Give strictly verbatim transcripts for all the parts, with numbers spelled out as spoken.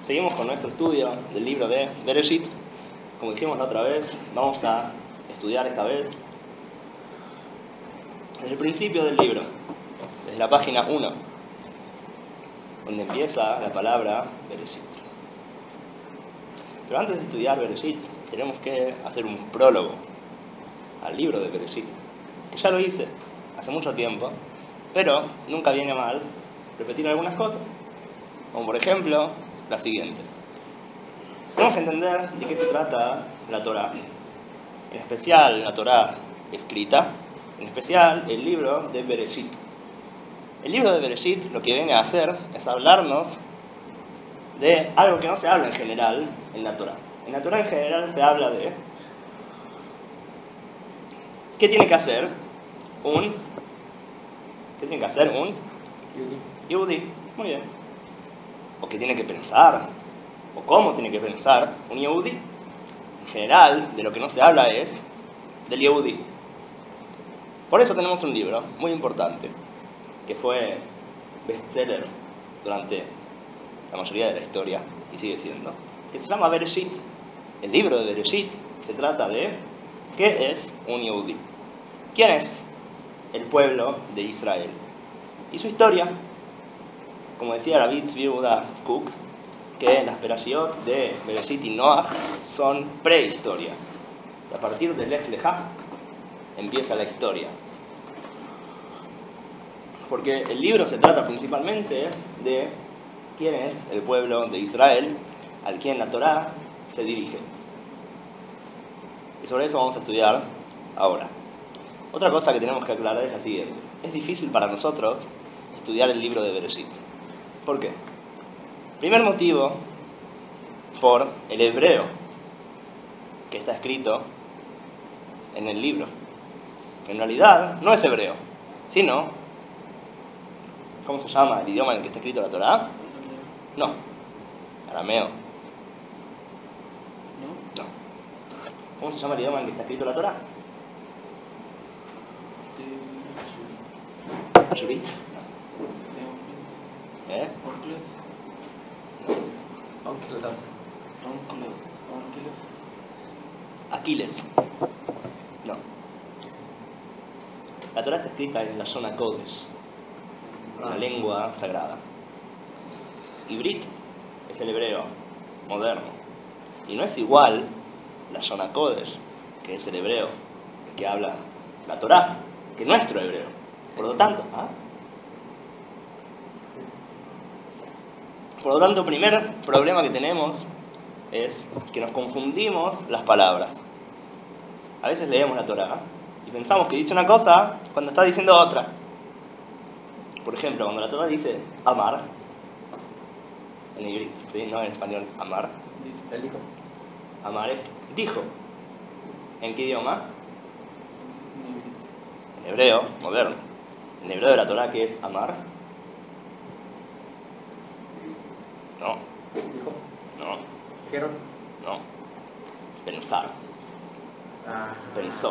Seguimos con nuestro estudio del libro de Bereshit. Como dijimos la otra vez, vamos a estudiar esta vez desde el principio del libro, desde la página uno, donde empieza la palabra Bereshit. Pero antes de estudiar Bereshit, tenemos que hacer un prólogo al libro de Bereshit, que ya lo hice hace mucho tiempo, pero nunca viene mal repetir algunas cosas, como por ejemplo las siguientes. Tenemos que entender de qué se trata la Torá, en especial la Torá escrita, en especial el libro de Bereshit. El libro de Bereshit lo que viene a hacer es hablarnos de algo que no se habla en general en la Torá. En la Torá en general se habla de qué tiene que hacer un qué tiene que hacer un Yehudí. Muy bien. O qué tiene que pensar, o cómo tiene que pensar un Yehudí. En general, de lo que no se habla es del Yehudí. Por eso tenemos un libro muy importante, que fue bestseller durante la mayoría de la historia, y sigue siendo, que se llama Bereshit. El libro de Bereshit se trata de ¿qué es un Yehudí? ¿Quién es el pueblo de Israel? Y su historia. Como decía Rabbi Tzvi Yehuda Kook, que las perashiot de Bereshit y Noach son prehistoria. Y a partir de Lech Lechá empieza la historia. Porque el libro se trata principalmente de quién es el pueblo de Israel, al quien la Torá se dirige. Y sobre eso vamos a estudiar ahora. Otra cosa que tenemos que aclarar es la siguiente. Es difícil para nosotros estudiar el libro de Bereshit. ¿Por qué? Primer motivo, por el hebreo que está escrito en el libro, que en realidad no es hebreo, sino, ¿cómo se llama el idioma en el que está escrito la Torá? No, arameo. No. ¿Cómo se llama el idioma en el que está escrito la Torá? Ashurit. ¿Eh? Aquiles. No. La Torá está escrita en la zona Kodesh, una lengua sagrada. Ibrit es el hebreo moderno. Y no es igual la zona Kodesh, que es el hebreo que habla la Torá, que nuestro hebreo. Por lo tanto, ¿ah? Por lo tanto, el primer problema que tenemos es que nos confundimos las palabras. A veces leemos la Torá y pensamos que dice una cosa cuando está diciendo otra. Por ejemplo, cuando la Torá dice amar, en hebreo, ¿sí? No en español, amar. ¿Él dijo? Amar es dijo. ¿En qué idioma? En hebreo, moderno. En hebreo de la Torá, ¿qué es amar? No. ¿Dijo? No. ¿Dijeron? No. Pensar. Ah. Pensó.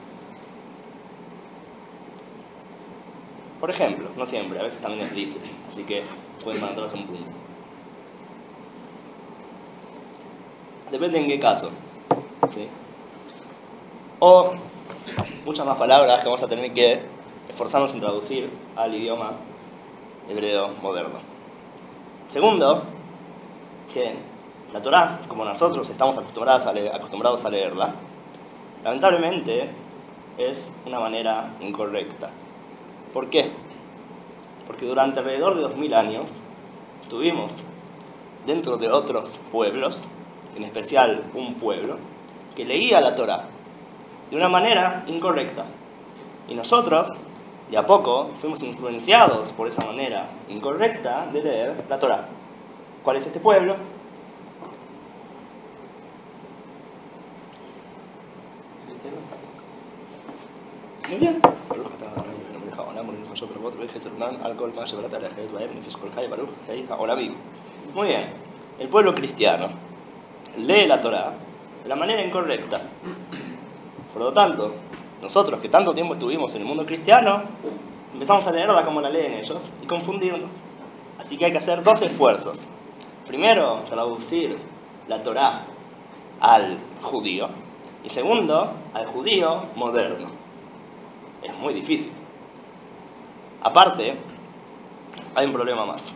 Por ejemplo, no siempre, a veces también es dice, así que pueden mandarse un punto. Depende en qué caso, ¿sí? O muchas más palabras que vamos a tener que esforzarnos en traducir al idioma hebreo moderno. Segundo, que la Torá, como nosotros estamos acostumbrados a, leer, acostumbrados a leerla, lamentablemente es una manera incorrecta. ¿Por qué? Porque durante alrededor de dos mil años tuvimos dentro de otros pueblos, en especial un pueblo, que leía la Torá de una manera incorrecta. Y nosotros, de a poco, fuimos influenciados por esa manera incorrecta de leer la Torá. ¿Cuál es este pueblo? Muy bien. Muy bien. El pueblo cristiano lee la Torá de la manera incorrecta. Por lo tanto, nosotros que tanto tiempo estuvimos en el mundo cristiano, empezamos a leerla como la leen ellos y confundirnos. Así que hay que hacer dos esfuerzos. primero, traducir la Torá al judío, y segundo, al judío moderno. Es muy difícil. Aparte, hay un problema más.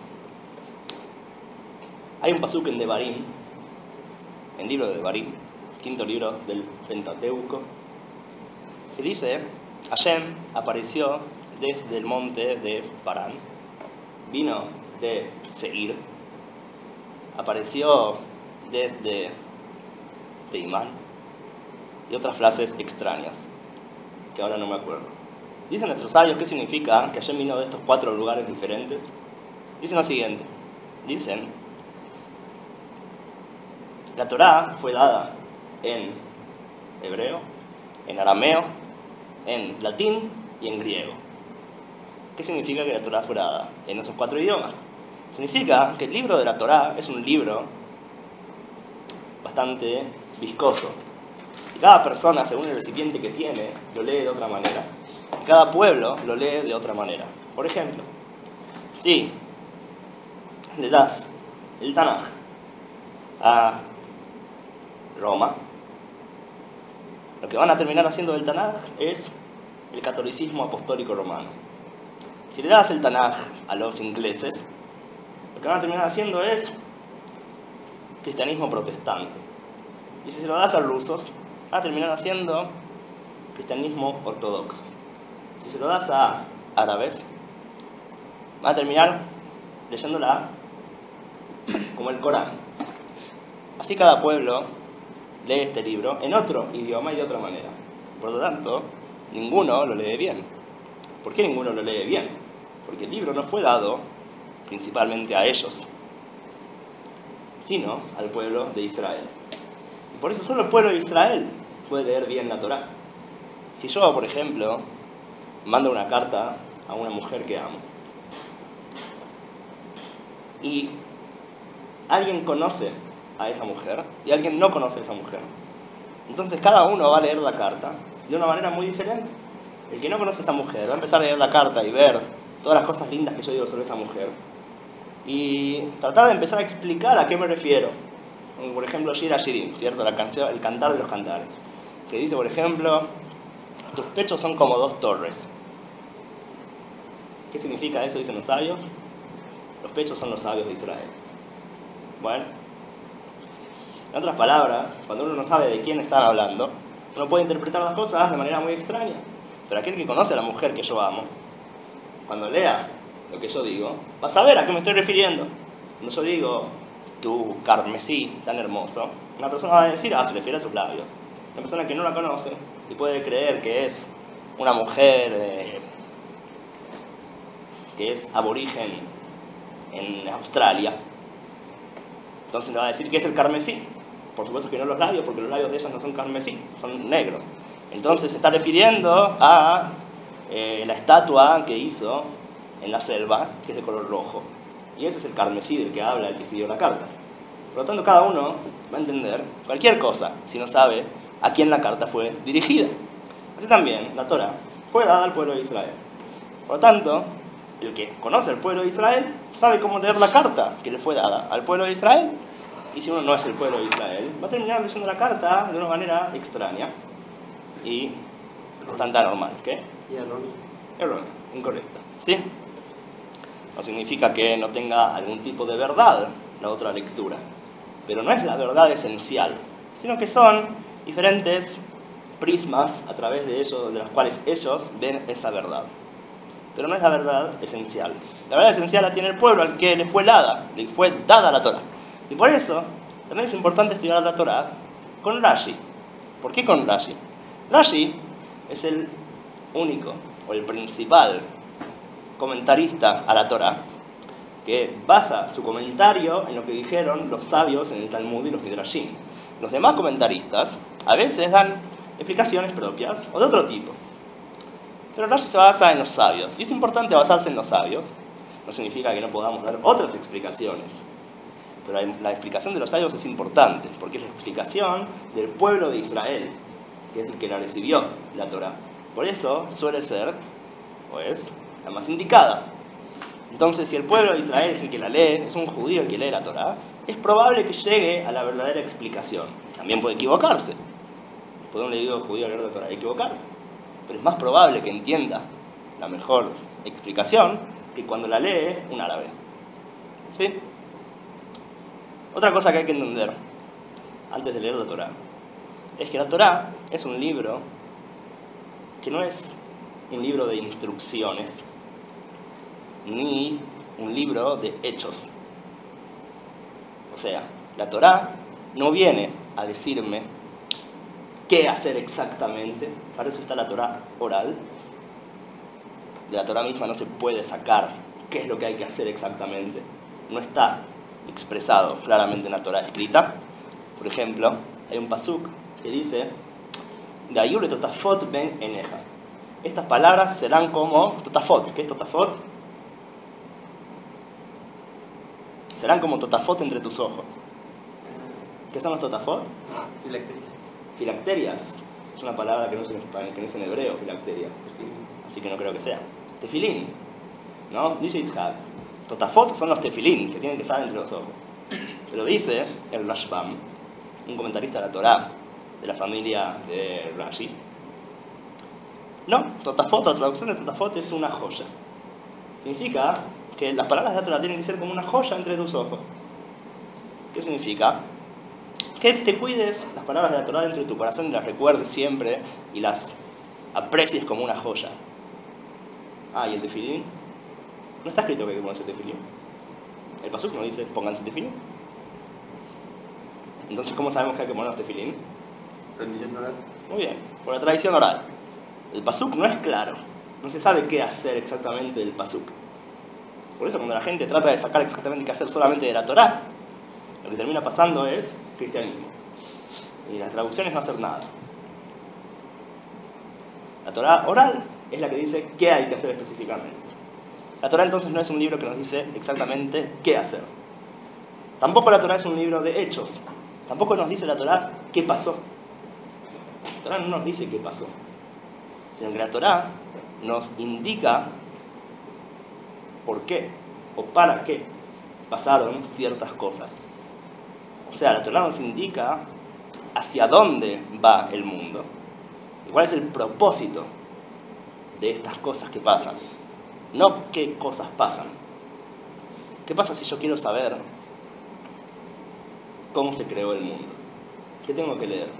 Hay un pasuk en Devarim, en el libro de Devarim, quinto libro del Pentateuco, que dice: Hashem apareció desde el monte de Parán, vino de Seir, apareció desde Teimán, y otras frases extrañas, que ahora no me acuerdo. Dicen nuestros sabios qué significa que Hashem vino de estos cuatro lugares diferentes. Dicen lo siguiente: dicen, la Torá fue dada en hebreo, en arameo, en latín y en griego. ¿Qué significa que la Torá fuera dada en esos cuatro idiomas? Significa que el libro de la Torá es un libro bastante viscoso. Y cada persona, según el recipiente que tiene, lo lee de otra manera. Y cada pueblo lo lee de otra manera. Por ejemplo, si le das el Tanaj a Roma, lo que van a terminar haciendo del Tanaj es el catolicismo apostólico romano. Si le das el Tanaj a los ingleses, lo que van a terminar haciendo es cristianismo protestante. Y si se lo das a los rusos, van a terminar haciendo cristianismo ortodoxo. Si se lo das a árabes, van a terminar leyéndola como el Corán. Así cada pueblo lee este libro en otro idioma y de otra manera. Por lo tanto, ninguno lo lee bien. ¿Por qué ninguno lo lee bien? Porque el libro no fue dado principalmente a ellos, sino al pueblo de Israel. Y por eso solo el pueblo de Israel puede leer bien la Torá. Si yo, por ejemplo, mando una carta a una mujer que amo, y alguien conoce a esa mujer y alguien no conoce a esa mujer, entonces cada uno va a leer la carta de una manera muy diferente. El que no conoce a esa mujer va a empezar a leer la carta y ver todas las cosas lindas que yo digo sobre esa mujer y tratar de empezar a explicar a qué me refiero. Como por ejemplo Shir HaShirim, ¿cierto? La canción, el cantar de los cantares, que dice, por ejemplo, tus pechos son como dos torres. ¿Qué significa eso? Dicen los sabios. Los pechos son los sabios de Israel. Bueno, en otras palabras, cuando uno no sabe de quién están hablando, uno puede interpretar las cosas de manera muy extraña. Pero aquel que conoce a la mujer que yo amo, cuando lea lo que yo digo, va a saber a qué me estoy refiriendo. Cuando yo digo, tu carmesí tan hermoso, una persona va a decir, ah, se refiere a sus labios. Una persona que no la conoce y puede creer que es una mujer eh, que es aborigen en Australia, entonces le va a decir que es el carmesí. Por supuesto que no los labios, porque los labios de ellas no son carmesí, son negros. Entonces se está refiriendo a eh, la estatua que hizo en la selva, que es de color rojo. Y ese es el carmesí del que habla el que escribió la carta. Por lo tanto, cada uno va a entender cualquier cosa si no sabe a quién la carta fue dirigida. Así también, la Torá fue dada al pueblo de Israel. Por lo tanto, el que conoce al pueblo de Israel sabe cómo leer la carta que le fue dada al pueblo de Israel. Y si uno no es el pueblo de Israel, va a terminar leyendo la carta de una manera extraña y bastante anormal. ¿Qué? Y erróneo. Errónea, incorrecta. ¿Sí? No significa que no tenga algún tipo de verdad la otra lectura. Pero no es la verdad esencial, sino que son diferentes prismas a través de ellos, de los cuales ellos ven esa verdad. Pero no es la verdad esencial. La verdad esencial la tiene el pueblo al que le fue dada, le fue dada la Torá. Y por eso también es importante estudiar la Torá con Rashi. ¿Por qué con Rashi? Rashi es el único o el principal comentarista a la Torá que basa su comentario en lo que dijeron los sabios en el Talmud y los Midrashim. Los demás comentaristas a veces dan explicaciones propias o de otro tipo. Pero Rashi se basa en los sabios. Y es importante basarse en los sabios. No significa que no podamos dar otras explicaciones. Pero la explicación de los sabios es importante, porque es la explicación del pueblo de Israel, que es el que la recibió, la Torá. Por eso suele ser, o es, la más indicada. Entonces, si el pueblo de Israel es el que la lee, es un judío el que lee la Torá, es probable que llegue a la verdadera explicación. También puede equivocarse. Puede un leído judío leer la Torá y equivocarse. Pero es más probable que entienda la mejor explicación que cuando la lee un árabe. ¿Sí? Otra cosa que hay que entender antes de leer la Torá es que la Torá es un libro que no es un libro de instrucciones ni un libro de hechos. O sea, la Torá no viene a decirme qué hacer exactamente. Para eso está la Torá oral. De la Torá misma no se puede sacar qué es lo que hay que hacer exactamente. No está expresado claramente en la Torá escrita. Por ejemplo, hay un pasuk que dice Gayule totafot ben eneja. Estas palabras serán como totafot. ¿Qué es totafot? Serán como totafot entre tus ojos. ¿Qué son los totafot? Filacterias. Filacterias. Es una palabra que no es en, que no es en hebreo, filacterias. Así que no creo que sea. Tefilín. ¿No? Dice Itzhak. Totafot son los tefilín, que tienen que estar entre los ojos. Pero dice el Rashbam, un comentarista de la Torá, de la familia de Rashi. No, totafot, la traducción de totafot es una joya. Significa que las palabras de la Torá tienen que ser como una joya entre tus ojos. ¿Qué significa? Que te cuides las palabras de la Torá dentro de tu corazón y las recuerdes siempre y las aprecies como una joya. Ah, ¿y el tefilín? No está escrito que hay que ponerse tefilín. El pasuk no dice pónganse tefilín. Entonces, ¿cómo sabemos que hay que ponernos tefilín? Transmisión oral. Muy bien, por la tradición oral. El pasuk no es claro. No se sabe qué hacer exactamente del pasuk. Por eso cuando la gente trata de sacar exactamente qué hacer solamente de la Torá, lo que termina pasando es cristianismo. Y las traducciones no hacen nada. La Torá oral es la que dice qué hay que hacer específicamente. La Torá entonces no es un libro que nos dice exactamente qué hacer. Tampoco la Torá es un libro de hechos. Tampoco nos dice la Torá qué pasó. La Torá no nos dice qué pasó, sino que la Torá nos indica por qué o para qué pasaron ciertas cosas. O sea, la Torá nos indica hacia dónde va el mundo y cuál es el propósito de estas cosas que pasan. No qué cosas pasan. ¿Qué pasa si yo quiero saber cómo se creó el mundo? ¿Qué tengo que leer?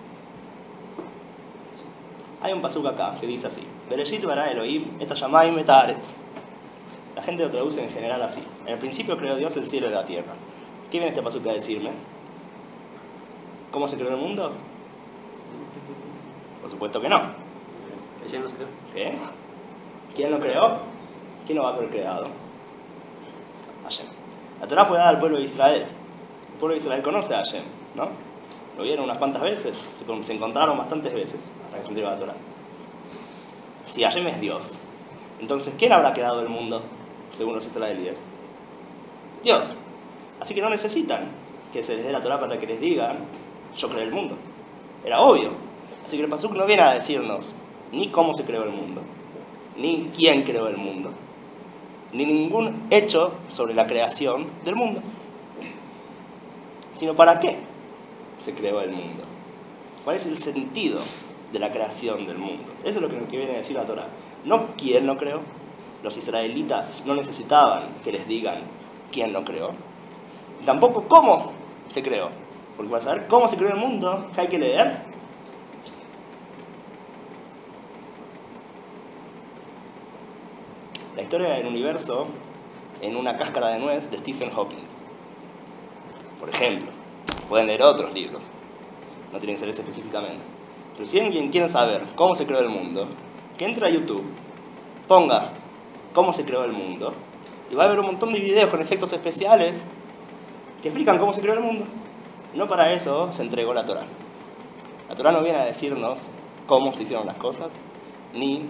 Hay un pasuk acá que dice así: Bereshit bara Elohim et hashamayim et haaretz. La gente lo traduce en general así: en el principio creó Dios el cielo y la tierra. ¿Qué viene este pasuk a decirme? ¿Cómo se creó el mundo? Por supuesto que no. ¿Quién los creó? ¿Qué? ¿Quién lo creó? ¿Quién lo va a haber creado? Hashem. La Torá fue dada al pueblo de Israel. El pueblo de Israel conoce a Hashem, ¿no? Lo vieron unas cuantas veces, se encontraron bastantes veces hasta que se entregó la Torá. Si Hashem es Dios, entonces ¿quién habrá creado el mundo según los israelíes? Dios. Así que no necesitan que se les dé la Torá para que les digan yo creé el mundo. Era obvio. Así que el pasuk no viene a decirnos ni cómo se creó el mundo, ni quién creó el mundo, ni ningún hecho sobre la creación del mundo, sino para qué se creó el mundo. ¿Cuál es el sentido de la creación del mundo? Eso es lo que viene a decir la Torá. No quién lo creó. Los israelitas no necesitaban que les digan quién lo creó. Y tampoco cómo se creó. Porque para saber cómo se creó el mundo, ¿qué hay que leer? La historia del universo en una cáscara de nuez de Stephen Hawking. Por ejemplo, pueden leer otros libros, no tienen que ser ese específicamente. Pero si alguien quiere saber cómo se creó el mundo, que entre a YouTube, ponga cómo se creó el mundo, y va a haber un montón de videos con efectos especiales que explican cómo se creó el mundo. No para eso se entregó la Torá. La Torá no viene a decirnos cómo se hicieron las cosas, ni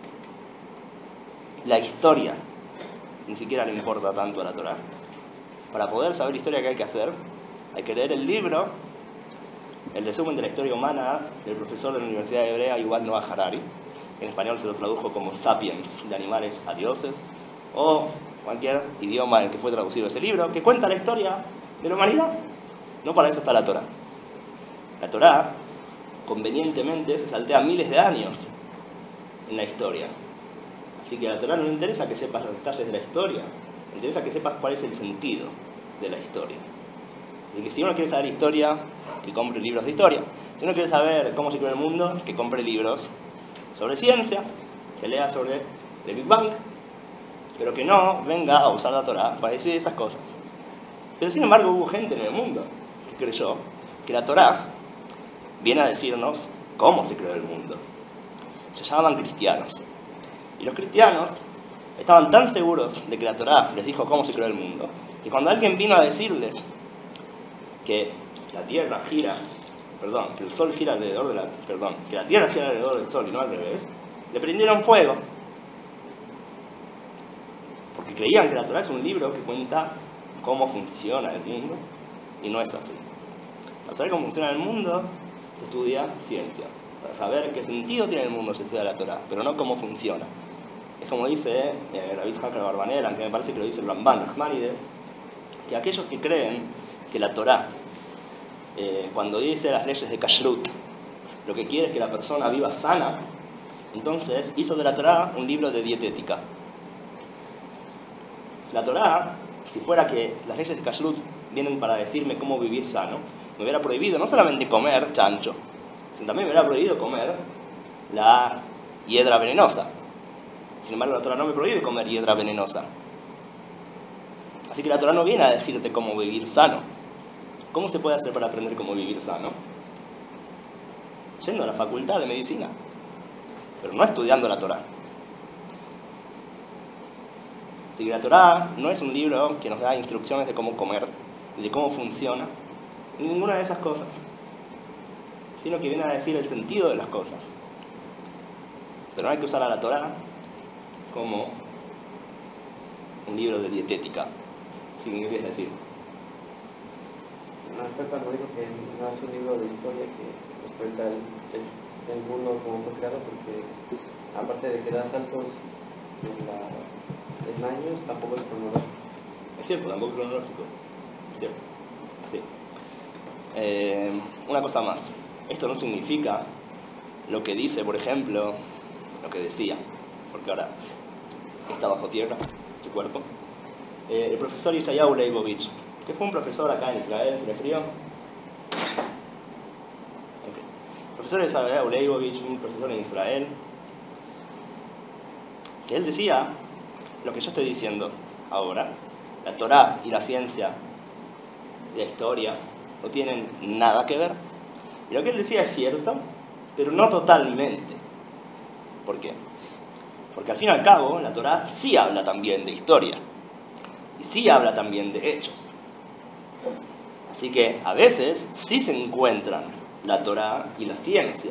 la historia, ni siquiera le importa tanto a la Torá. Para poder saber la historia que hay que hacer, hay que leer el libro, el resumen de la historia humana del profesor de la Universidad Hebrea Yuval Noah Harari. En español se lo tradujo como Sapiens, de animales a dioses, o cualquier idioma en el que fue traducido ese libro, que cuenta la historia de la humanidad. No para eso está la Torá. La Torá, convenientemente, se saltea miles de años en la historia. Así que a la Torá no le interesa que sepas los detalles de la historia, le interesa que sepas cuál es el sentido de la historia. Y que si uno quiere saber historia, que compre libros de historia. Si uno quiere saber cómo se creó el mundo, que compre libros sobre ciencia, que lea sobre el Big Bang, pero que no venga a usar la Torá para decir esas cosas. Pero sin embargo hubo gente en el mundo que creyó que la Torá viene a decirnos cómo se creó el mundo. Se llamaban cristianos. Y los cristianos estaban tan seguros de que la Torá les dijo cómo se creó el mundo, que cuando alguien vino a decirles que la Tierra gira, perdón, que el Sol gira alrededor de la, perdón, que la Tierra gira alrededor del Sol y no al revés, le prendieron fuego. Porque creían que la Torá es un libro que cuenta cómo funciona el mundo, y no es así. Para saber cómo funciona el mundo, se estudia ciencia. Para saber qué sentido tiene el mundo, se estudia la Torá, pero no cómo funciona. Es como dice eh, Rabbi Yitzhak Barbanel, aunque me parece que lo dice el Ramban Nachmanides, que aquellos que creen que la Torá, eh, cuando dice las leyes de Kashrut, lo que quiere es que la persona viva sana, entonces hizo de la Torá un libro de dietética. La Torá, si fuera que las leyes de Kashrut vienen para decirme cómo vivir sano, me hubiera prohibido no solamente comer chancho, sino también me hubiera prohibido comer la hiedra venenosa. Sin embargo, la Torá no me prohíbe comer hiedra venenosa. Así que la Torá no viene a decirte cómo vivir sano. ¿Cómo se puede hacer para aprender cómo vivir sano? Yendo a la facultad de medicina, pero no estudiando la Torá. Así que la Torá no es un libro que nos da instrucciones de cómo comer, ni de cómo funciona, ni ninguna de esas cosas, sino que viene a decir el sentido de las cosas. Pero no hay que usar a la Torá como un libro de dietética. ¿Sí? ¿Qué quieres decir? No, fue cuando dijo que no es un libro de historia que nos cuenta el, el mundo como fue creado, porque aparte de que da saltos en, la, en años, tampoco es cronológico. Es cierto, tampoco es cronológico. Es cierto. Sí. Eh, una cosa más. Esto no significa lo que dice, por ejemplo, lo que decía, porque ahora está bajo tierra su cuerpo. Eh, el profesor Yeshayahu Leibovich, que fue un profesor acá en Israel, ¿tiene frío? Okay. El profesor Yeshayahu Leibovich, un profesor en Israel, que él decía lo que yo estoy diciendo ahora. La Torá y la ciencia, la historia, no tienen nada que ver. Y lo que él decía es cierto, pero no totalmente. ¿Por qué? Porque al fin y al cabo, la Torá sí habla también de historia. Y sí habla también de hechos. Así que a veces sí se encuentran la Torá y la ciencia.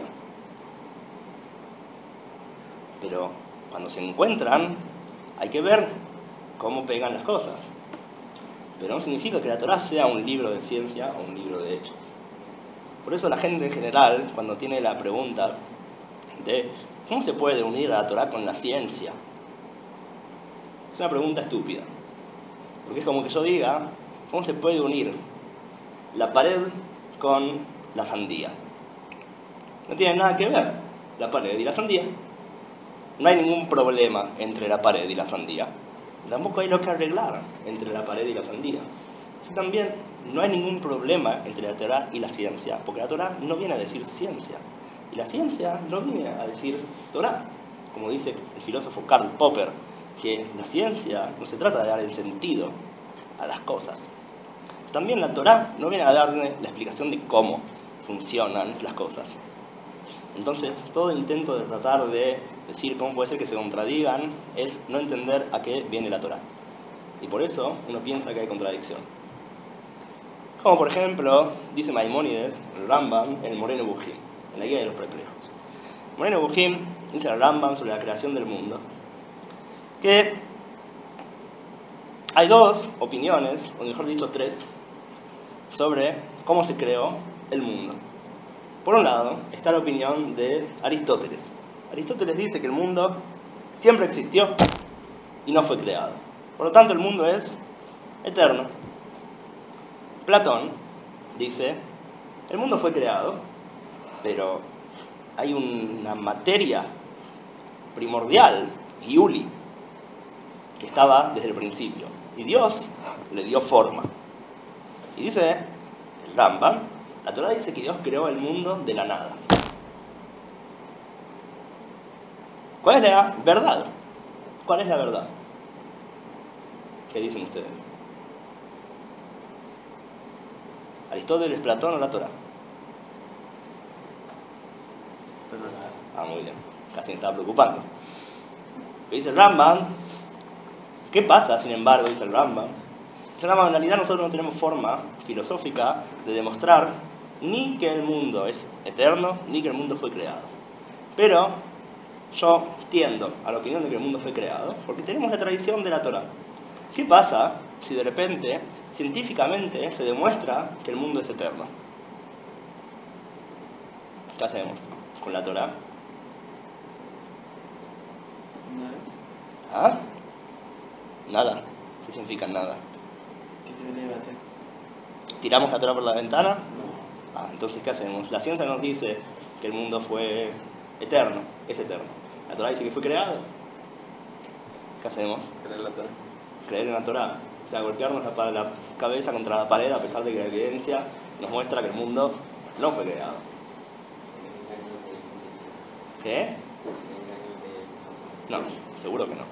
Pero cuando se encuentran, hay que ver cómo pegan las cosas. Pero no significa que la Torá sea un libro de ciencia o un libro de hechos. Por eso la gente en general, cuando tiene la pregunta de ¿cómo se puede unir a la Torá con la ciencia? Es una pregunta estúpida. Porque es como que yo diga, ¿cómo se puede unir la pared con la sandía? No tiene nada que ver la pared y la sandía. No hay ningún problema entre la pared y la sandía. Tampoco hay lo que arreglar entre la pared y la sandía. Así también no hay ningún problema entre la Torá y la ciencia, porque la Torá no viene a decir ciencia. Y la ciencia no viene a decir Torá. Como dice el filósofo Karl Popper, que la ciencia no se trata de dar el sentido a las cosas. También la Torá no viene a darle la explicación de cómo funcionan las cosas. Entonces, todo intento de tratar de decir cómo puede ser que se contradigan es no entender a qué viene la Torá. Y por eso uno piensa que hay contradicción. Como por ejemplo, dice Maimónides, el Rambam, en el Moreno Bujim, en la Guía de los Perplejos. Moreno Bujim dice el Rambam sobre la creación del mundo, que hay dos opiniones, o mejor dicho tres, sobre cómo se creó el mundo. Por un lado, está la opinión de Aristóteles. Aristóteles dice que el mundo siempre existió y no fue creado. Por lo tanto, el mundo es eterno. Platón dice, el mundo fue creado, pero hay una materia primordial, Iuli, que estaba desde el principio. Y Dios le dio forma. Y dice el Rambam, la Torá dice que Dios creó el mundo de la nada. ¿Cuál es la verdad? ¿Cuál es la verdad? ¿Qué dicen ustedes? ¿Aristóteles, Platón o la Torá? Ah, muy bien. Casi me estaba preocupando. Dice el Rambam, ¿qué pasa, sin embargo? Dice el Rambam. Dice el Rambam, en realidad nosotros no tenemos forma filosófica de demostrar ni que el mundo es eterno, ni que el mundo fue creado. Pero yo tiendo a la opinión de que el mundo fue creado, porque tenemos la tradición de la Torá. ¿Qué pasa si de repente, científicamente, se demuestra que el mundo es eterno? ¿Qué hacemos con la Torá? ¿Ah? Nada. ¿Qué significa nada? ¿Qué se debe hacer? ¿Tiramos la Torá por la ventana? No. Ah, entonces, ¿qué hacemos? La ciencia nos dice que el mundo fue eterno, es eterno. La Torá dice que fue creado. ¿Qué hacemos? Creer la Torá. Creer en la Torá. O sea, golpearnos la, la cabeza contra la pared a pesar de que la evidencia nos muestra que el mundo no fue creado. ¿Qué? No, seguro que no.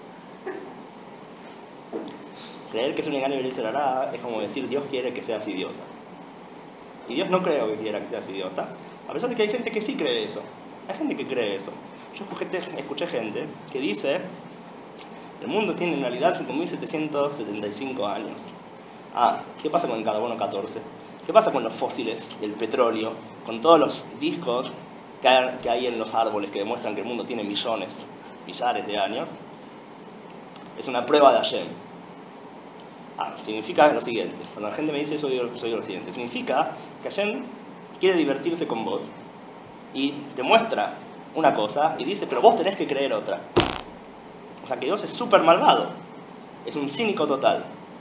Creer que es un engaño y se lo hará es como decir Dios quiere que seas idiota. Y Dios no creo que quiera que seas idiota, a pesar de que hay gente que sí cree eso. Hay gente que cree eso. Yo escuché, escuché gente que dice el mundo tiene en realidad cinco mil setecientos setenta y cinco años. Ah, ¿qué pasa con el carbono catorce? ¿Qué pasa con los fósiles, el petróleo, con todos los discos que hay, que hay en los árboles que demuestran que el mundo tiene millones, millares de años? Es una prueba de Hashem. Ah, significa lo siguiente. Cuando la gente me dice eso, yo digo lo siguiente. Significa que Hashem quiere divertirse con vos y te muestra una cosa y dice, pero vos tenés que creer otra. O sea, que Dios es súper malvado. Es un cínico total.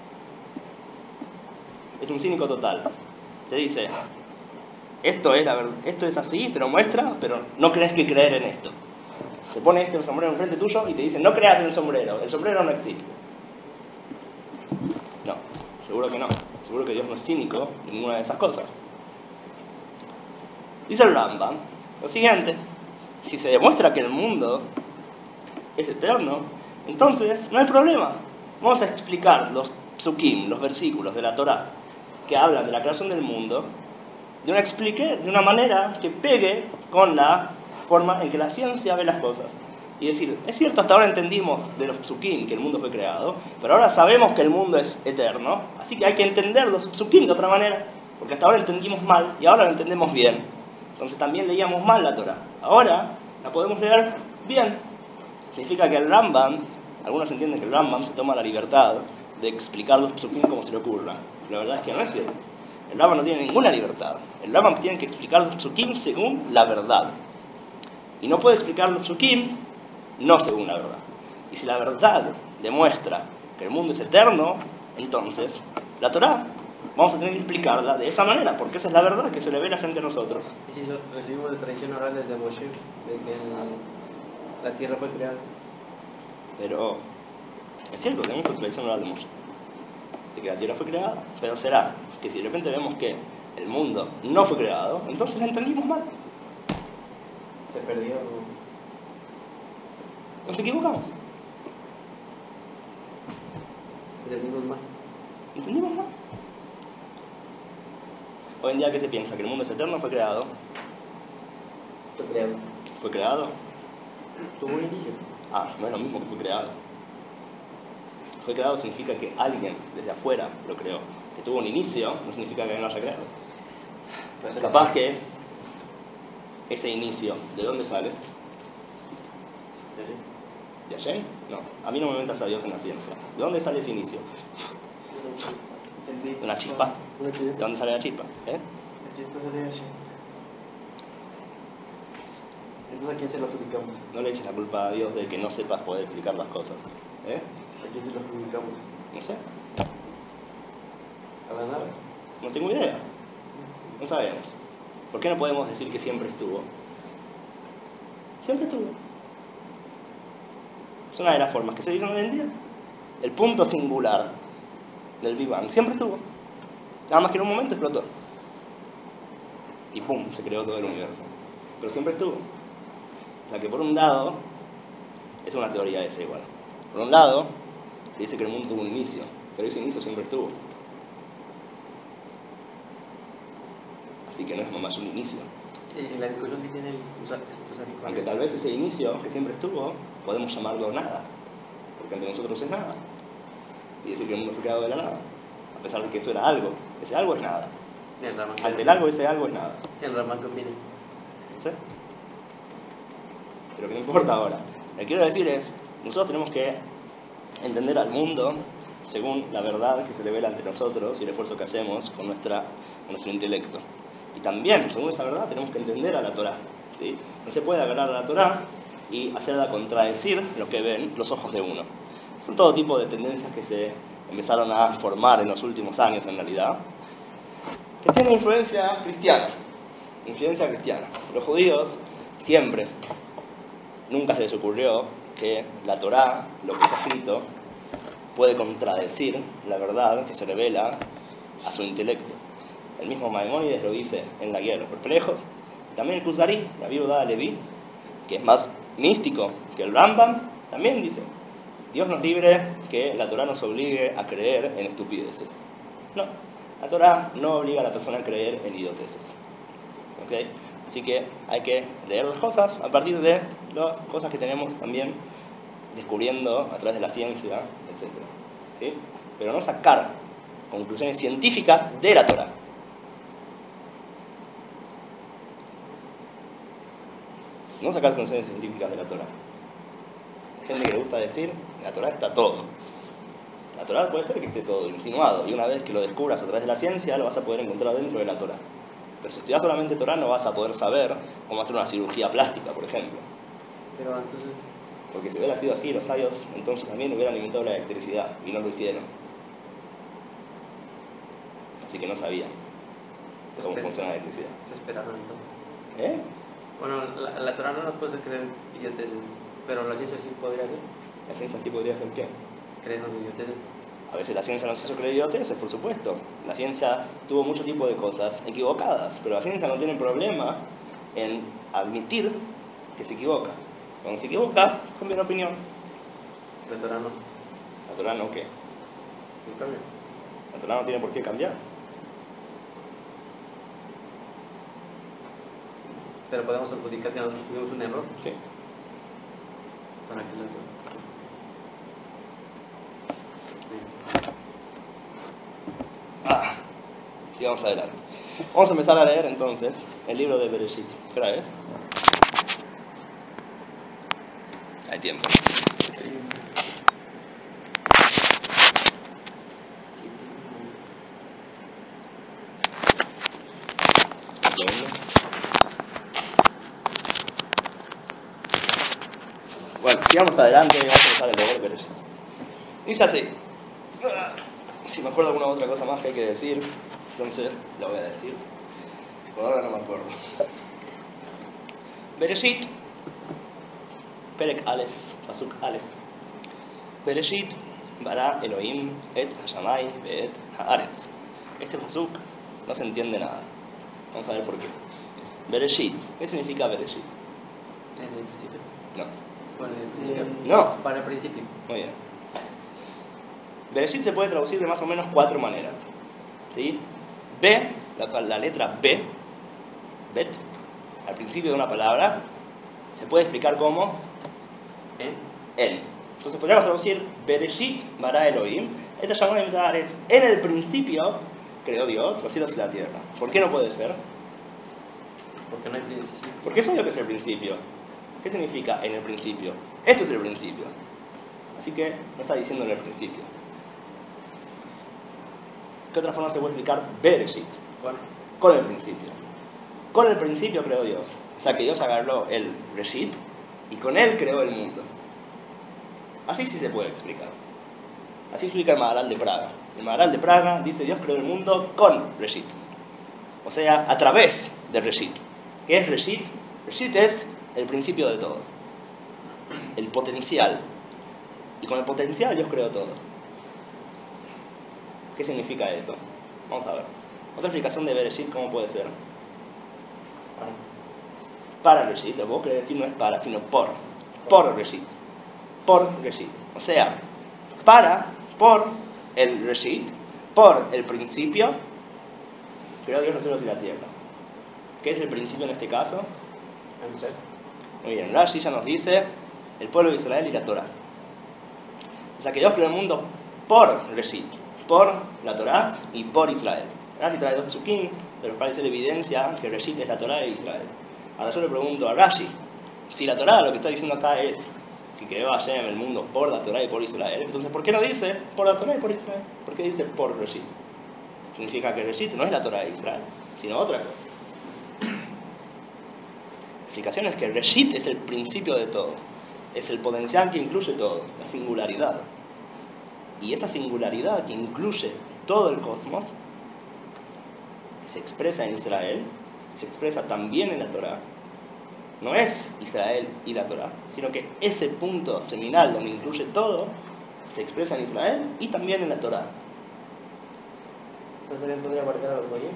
Es un cínico total. Te dice, esto es, la verdad, esto es así, te lo muestra, pero no tenés que creer en esto. Te pone este sombrero enfrente tuyo y te dice, no creas en el sombrero. El sombrero no existe. No, seguro que no. Seguro que Dios no es cínico en ninguna de esas cosas. Dice el Rambam lo siguiente: si se demuestra que el mundo es eterno, entonces no hay problema. Vamos a explicar los psukim, los versículos de la Torá que hablan de la creación del mundo de una, explique, de una manera que pegue con la forma en que la ciencia ve las cosas. Y decir, es cierto, hasta ahora entendimos de los psukim que el mundo fue creado, pero ahora sabemos que el mundo es eterno, así que hay que entender los psukim de otra manera, porque hasta ahora entendimos mal y ahora lo entendemos bien. Entonces también leíamos mal la Torá. Ahora la podemos leer bien. Significa que el Rambam, algunos entienden que el Rambam se toma la libertad de explicar los psukim como se le ocurra. La verdad es que no es cierto. El Rambam no tiene ninguna libertad. El Rambam tiene que explicar los psukim según la verdad. Y no puede explicar los psukim no según la verdad. Y si la verdad demuestra que el mundo es eterno, entonces la Torá vamos a tener que explicarla de esa manera, porque esa es la verdad que se le ve frente a nosotros. Y si recibimos la tradición oral desde Moshe, de que el, la tierra fue creada. Pero es cierto, tenemos la tradición oral de Moshe, de que la tierra fue creada, pero será que si de repente vemos que el mundo no fue creado, entonces la entendimos mal. Se perdió. ¿No? Nos equivocamos. Entendimos mal. ¿Entendimos mal? Hoy en día, ¿qué se piensa? ¿Que el mundo es eterno o fue creado? Fue creado. ¿Fue creado? Tuvo un inicio. Ah, no es lo mismo que fue creado. Fue creado significa que alguien desde afuera lo creó. Que tuvo un inicio no significa que no haya creado. Pues Capaz que ese inicio, ¿de dónde sale? ¿De Hashem? No, a mí no me metas a Dios en la ciencia. ¿De dónde sale ese inicio? ¿De una chispa? ¿De dónde sale la chispa? ¿Eh? La chispa sale de Hashem. Entonces, ¿a quién se lo adjudicamos? No le eches la culpa a Dios de que no sepas poder explicar las cosas. ¿Eh? ¿A quién se lo comunicamos? No sé. A la nada. No tengo idea. No sabemos. ¿Por qué no podemos decir que siempre estuvo? Siempre estuvo. Es una de las formas que se dicen hoy en día. El punto singular del Big Bang siempre estuvo. Nada más que en un momento explotó. Y ¡pum! Se creó todo el universo. Pero siempre estuvo. O sea que por un lado, es una teoría esa igual. Por un lado, se dice que el mundo tuvo un inicio, pero ese inicio siempre estuvo. Así que no es nomás un inicio. Y la discusión que tiene el usuario. Aunque tal vez ese inicio que siempre estuvo, podemos llamarlo nada. Porque ante nosotros es nada. Y decir que el mundo fue creado de la nada. A pesar de que eso era algo. Ese algo es nada. Ante el algo, ese algo es nada. ¿El Ramán qué opina? No sé. Pero que no importa ahora. Lo que quiero decir es, nosotros tenemos que entender al mundo según la verdad que se revela ante nosotros y el esfuerzo que hacemos con, nuestra, con nuestro intelecto. Y también, según esa verdad, tenemos que entender a la Torá, ¿sí? No se puede agarrar a la Torá y hacerla contradecir lo que ven los ojos de uno. Son todo tipo de tendencias que se empezaron a formar en los últimos años, en realidad, que tienen influencia cristiana. Influencia cristiana. Los judíos siempre, nunca se les ocurrió que la Torá, lo que está escrito, puede contradecir la verdad que se revela a su intelecto. El mismo Maimónides lo dice en la Guía de los Perplejos. También el Kuzari, la viuda de Leví, que es más místico que el Rambam, también dice: Dios nos libre que la Torá nos obligue a creer en estupideces. No, la Torá no obliga a la persona a creer en idioteces. ¿Okay? Así que hay que leer las cosas a partir de las cosas que tenemos también descubriendo a través de la ciencia, etcétera. ¿Sí? Pero no sacar conclusiones científicas de la Torá. No sacar conclusiones científicas de la Torá. Hay gente que le gusta decir, la Torá está todo. La Torá puede ser que esté todo insinuado, y una vez que lo descubras a través de la ciencia, lo vas a poder encontrar dentro de la Torá. Pero si estudias solamente Torá, no vas a poder saber cómo hacer una cirugía plástica, por ejemplo. Pero entonces... Porque si hubiera sido así, los sabios entonces también hubieran inventado la electricidad, y no lo hicieron. Así que no sabían cómo Espera. funciona la electricidad. Se esperaron entonces. ¿Eh? Bueno, la, la Torá no nos puede creer idioteces, pero la ciencia sí podría hacer. ¿La ciencia sí podría hacer qué? Creernos idioteces. A veces la ciencia nos hizo creer idioteces, por supuesto. La ciencia tuvo mucho tipo de cosas equivocadas, pero la ciencia no tiene problema en admitir que se equivoca. Cuando se equivoca, cambia de opinión. La Torá no. La Torá no, ¿qué? No cambia. La Torá no tiene por qué cambiar. Pero podemos adjudicar que nosotros tuvimos un error. Sí. Para que la Torá... Ah, sigamos adelante. Vamos a empezar a leer entonces el libro de Bereshit. ¿Qué hora es? Hay tiempo. Un segundo. Bueno, sigamos adelante y vamos a empezar a leer Bereshit. Dice así. Si me acuerdo alguna otra cosa más que hay que decir, entonces la voy a decir. Por ahora no me acuerdo. Bereshit, Perek Aleph, Pasuk Aleph. Bereshit, bara Elohim et hashamay ve'et haaretz. Este pasuk no se entiende nada. Vamos a ver por qué. Bereshit, ¿qué significa Bereshit? ¿En el principio? No. Bueno, en el principio. No. Para el principio. Muy bien. Bereshit se puede traducir de más o menos cuatro maneras. ¿Sí? B, la, la letra B, Bet, al principio de una palabra, se puede explicar como ¿Eh? en. Entonces podríamos traducir Bereshit bara Elohim, esta llamada de en el principio creó Dios los cielos y la tierra. ¿Por qué no puede ser? Porque no hay principio. Porque es obvio que es el principio. ¿Qué significa en el principio? Esto es el principio. Así que no está diciendo en el principio. ¿Qué otra forma se puede explicar Bereshit? ¿Cuál? Con el principio. Con el principio creó Dios. O sea que Dios agarró el Reshit y con él creó el mundo. Así sí se puede explicar. Así explica el Maharal de Praga. El Maharal de Praga dice Dios creó el mundo con Reshit. O sea, a través de Reshit. ¿Qué es Reshit? Reshit es el principio de todo. El potencial. Y con el potencial Dios creó todo. ¿Qué significa eso? Vamos a ver. Otra explicación de Bereshit, ¿cómo puede ser? Para Reshit, lo que vos querés decir no es para, sino por. Por Reshit. Por Reshit. O sea, para, por el Reshit, por el principio, creó Dios los cielos y la tierra. ¿Qué es el principio en este caso? El ser. Muy bien, Rashi ya nos dice el pueblo de Israel y la Torah. O sea que Dios creó el mundo por Reshit, por la Torah y por Israel. Rashi trae dos psukim, de los cuales él evidencia que Reshit es la Torah e Israel. Ahora yo le pregunto a Rashi, si la Torah lo que está diciendo acá es que creó a Hashem el mundo por la Torah y por Israel, entonces ¿por qué no dice por la Torah y por Israel? ¿Por qué dice por Reshit? Significa que Reshit no es la Torah e Israel, sino otra cosa. La explicación es que Reshit es el principio de todo. Es el potencial que incluye todo, la singularidad. Y esa singularidad que incluye todo el cosmos se expresa en Israel, se expresa también en la Torah. No es Israel y la Torah, sino que ese punto seminal donde incluye todo se expresa en Israel y también en la Torah. ¿Pero también podría abarcar a los goyim?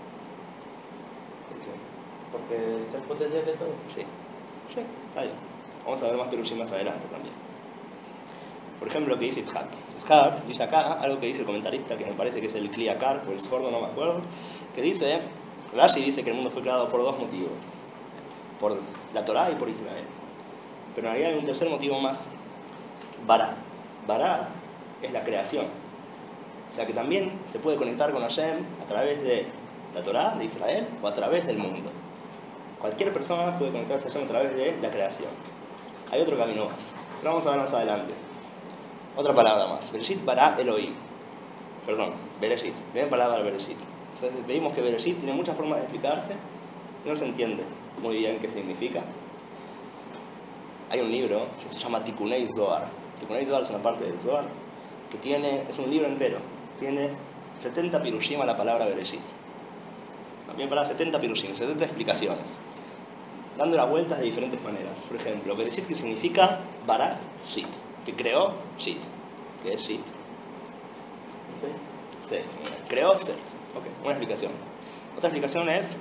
¿Por qué? Porque está el potencial de todo. Sí, sí, está bien. Vamos a ver más perushim más adelante también. Por ejemplo, lo que dice Itzhak. Itzhak dice acá algo que dice el comentarista, que me parece que es el Kliakar o el Sforno, no me acuerdo, que dice, Rashi dice que el mundo fue creado por dos motivos, por la Torah y por Israel. Pero en realidad hay un tercer motivo más, Bará. Bará es la creación. O sea que también se puede conectar con Hashem a través de la Torah, de Israel, o a través del mundo. Cualquier persona puede conectarse a Hashem a través de la creación. Hay otro camino más, pero vamos a ver más adelante. Otra palabra más, Bereshit bara Elohim. Perdón, Bereshit, primera palabra Bereshit. Entonces vimos que Bereshit tiene muchas formas de explicarse y no se entiende muy bien qué significa. Hay un libro que se llama Tikunei Zohar. Tikunei Zohar es una parte del Zohar que tiene, es un libro entero, tiene setenta pirushim a la palabra Bereshit. También para setenta pirushim, setenta explicaciones, dando las vueltas de diferentes maneras. Por ejemplo, Bereshit que significa bara Shit, que creó Shit. ¿Qué es Shit? ¿Seis? Seis. Creó seis. Ok, una explicación. Otra explicación es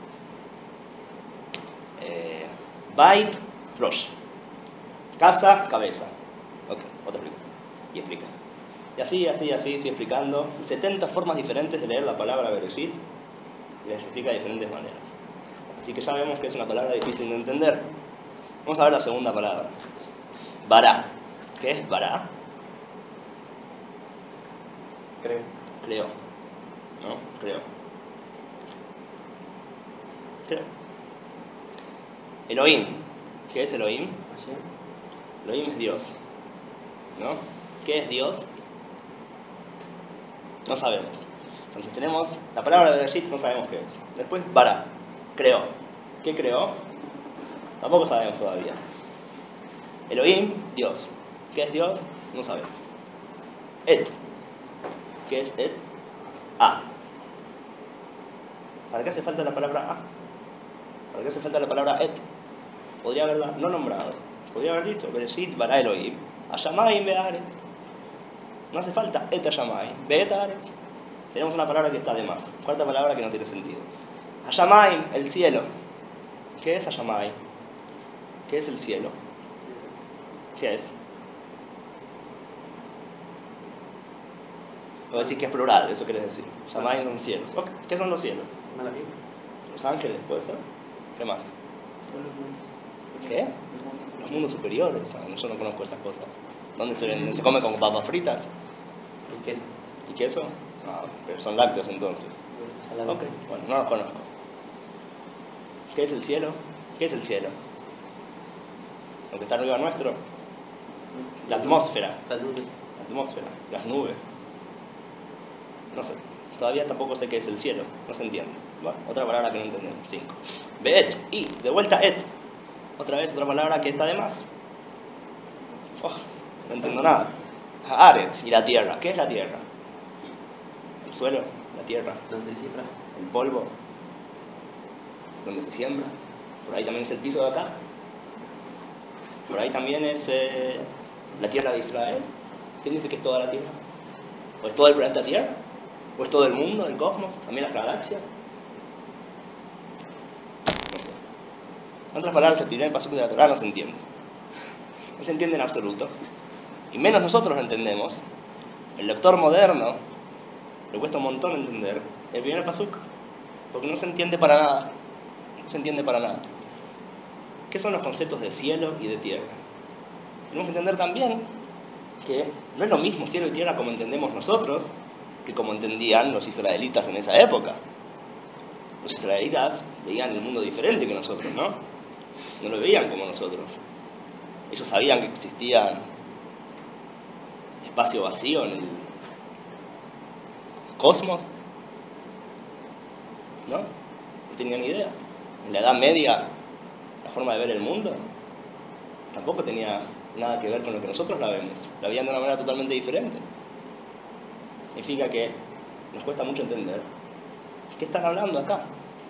eh, Bait Rosh. Casa, cabeza. Ok, otra explicación. Y explica. Y así, así, así, sigue explicando. setenta formas diferentes de leer la palabra Bereshit y les explica de diferentes maneras. Así que ya vemos que es una palabra difícil de entender. Vamos a ver la segunda palabra. Bará. ¿Qué es Bará? Creo. Creo. ¿No? Creo. Creo. Elohim. ¿Qué es Elohim? Hashem. Elohim es Dios. ¿No? ¿Qué es Dios? No sabemos. Entonces tenemos la palabra de Bereshit, no sabemos qué es. Después Bará. Creó. ¿Qué creó? Tampoco sabemos todavía. Elohim, Dios. ¿Qué es Dios? No sabemos. Et. ¿Qué es Et? A. ¿Para qué hace falta la palabra A? ¿Para qué hace falta la palabra Et? Podría haberla no nombrado. Podría haber dicho Bereshit bara Elohim Hashamayim be'aretz. No hace falta Et Hashamayim be'et haaretz. Tenemos una palabra que está de más. Cuarta palabra que no tiene sentido. Hashamayim, el cielo. ¿Qué es Hashamayim? ¿Qué es el cielo? ¿Qué es? O decir que es plural, eso quieres decir. Shamayim son cielos. Okay. ¿Qué son los cielos? Malachim. Los ángeles, ¿puede ser? ¿Qué más? ¿Qué? Los mundos superiores. Yo no conozco esas cosas. ¿Dónde se venden? ¿Se come con papas fritas? ¿Y queso? ¿Y queso? No, pero son lácteos entonces. Ok, bueno, no los conozco. ¿Qué es el cielo? ¿Qué es el cielo? Lo que está arriba nuestro. La atmósfera. Las nubes. La atmósfera, las nubes. No sé, todavía tampoco sé qué es el cielo, no se entiende. Bueno, otra palabra que no entendemos, cinco. Be'et, y, de vuelta et. Otra vez otra palabra que está de más. Oh, no entiendo nada. Haaretz, y la tierra. ¿Qué es la tierra? El suelo, la tierra. Donde siembra. El polvo, donde se siembra. Por ahí también es el piso de acá. Por ahí también es eh, la tierra de Israel. ¿Quién dice que es toda la tierra? ¿O es todo el planeta Tierra? ¿O es todo el mundo, el cosmos? ¿También las galaxias? No sé. En otras palabras, el primer pasuk de la Torá no se entiende. No se entiende en absoluto. Y menos nosotros lo entendemos. El lector moderno le cuesta un montón entender el primer pasuk, porque no se entiende para nada. No se entiende para nada. ¿Qué son los conceptos de cielo y de tierra? Tenemos que entender también que no es lo mismo cielo y tierra como entendemos nosotros que como entendían los israelitas en esa época. Los israelitas veían el mundo diferente que nosotros, ¿no? No lo veían como nosotros. Ellos sabían que existía espacio vacío en el cosmos, ¿no? No tenían ni idea. En la Edad Media, la forma de ver el mundo tampoco tenía nada que ver con lo que nosotros la vemos. La veían de una manera totalmente diferente. Significa que nos cuesta mucho entender qué están hablando acá.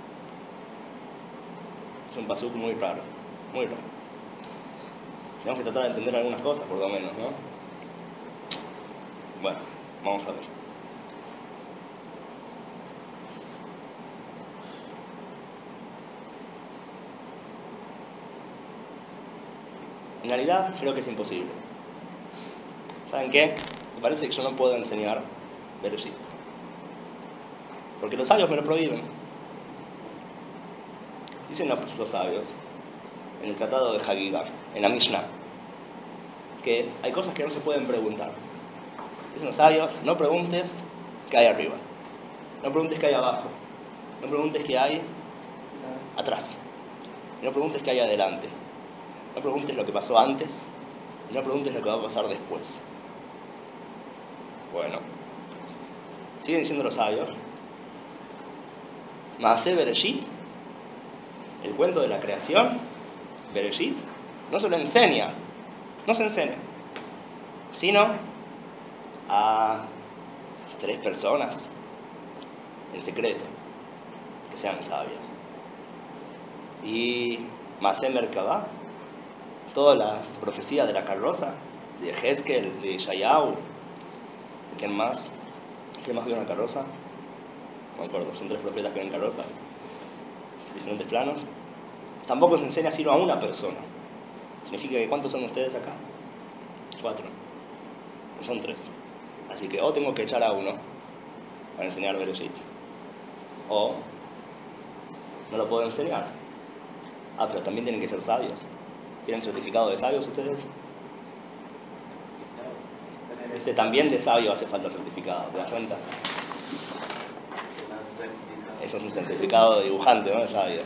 Es un pasuk muy raro, muy raro. Tenemos que tratar de entender algunas cosas, por lo menos, ¿no? Bueno, vamos a ver. En realidad, creo que es imposible. ¿Saben qué? Me parece que yo no puedo enseñar Bereshit. Porque los sabios me lo prohíben. Dicen los, los sabios, en el tratado de Hagigah, en la Mishnah, que hay cosas que no se pueden preguntar. Dicen los sabios, no preguntes qué hay arriba. No preguntes qué hay abajo. No preguntes qué hay atrás. Y no preguntes qué hay adelante. No preguntes lo que pasó antes y no preguntes lo que va a pasar después. Bueno, siguen diciendo los sabios, Maaseh Bereshit, el cuento de la creación, Bereshit, no se lo enseña, no se enseña, sino a tres personas en secreto, que sean sabias. Y Maaseh Merkabah, toda la profecía de la carroza, de Hezkel, de Yeshayahu, ¿quién más? ¿Quién más vio una carroza? No me acuerdo, son tres profetas que ven carrozas, diferentes planos. Tampoco se enseña sino a una persona. Significa que ¿cuántos son ustedes acá? Cuatro. No son tres. Así que o tengo que echar a uno para enseñar Bereshit, o no lo puedo enseñar. Ah, pero también tienen que ser sabios. ¿Tienen certificado de sabios ustedes? Este, también de sabio hace falta certificado, ¿te das cuenta? Eso es un certificado de dibujante, no de sabio.